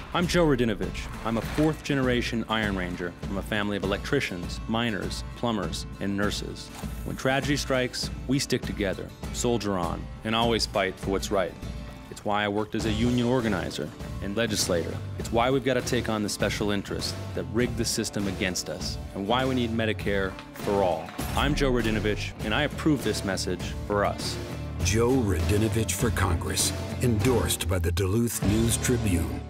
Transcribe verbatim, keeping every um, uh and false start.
I'm Joe Radinovich. I'm a fourth-generation Iron Ranger from a family of electricians, miners, plumbers, and nurses. When tragedy strikes, we stick together, soldier on, and always fight for what's right. It's why I worked as a union organizer and legislator. It's why we've got to take on the special interests that rig the system against us, and why we need Medicare for all. I'm Joe Radinovich, and I approve this message for us. Joe Radinovich for Congress, endorsed by the Duluth News Tribune.